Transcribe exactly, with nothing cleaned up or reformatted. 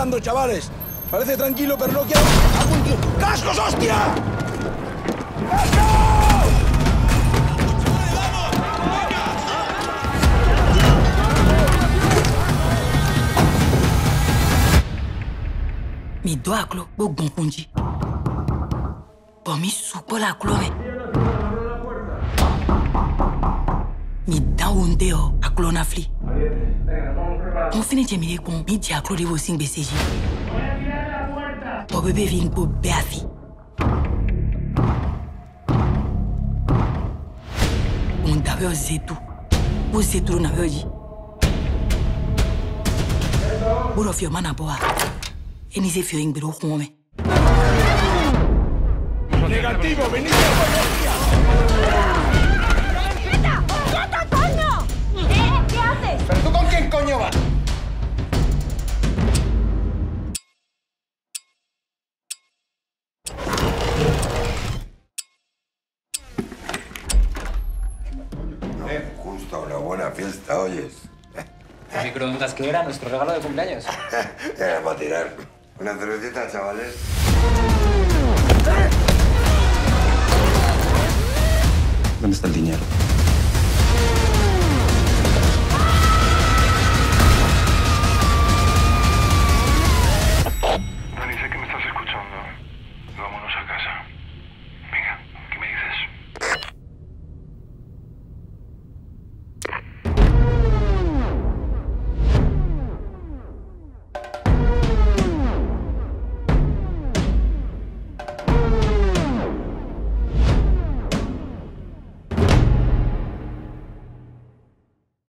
disparando, chavales. Parece tranquilo, pero no quiero... ¡Cascos, hostia! ¡Cascos! Mi do aklo, bo gon kunji. Por mi supo la clove. Mi da undeo aklo na fli. On finit de mire con mi dia aklo de vo sing B C J. Por bébé vin po beafi. On dawe o zetu. O zetu na veji. Buro fio mana boa. En ese fio ingbiro jume. Negativo, venid a Colombia. ¡Quieta, coño! ¿Eh? ¿Qué haces? ¿Pero tú con quién coño vas? No, justo una buena fiesta, oyes. ¿El microondas que era nuestro regalo de cumpleaños? Ya vamos a tirar. Una cervecita, chavales.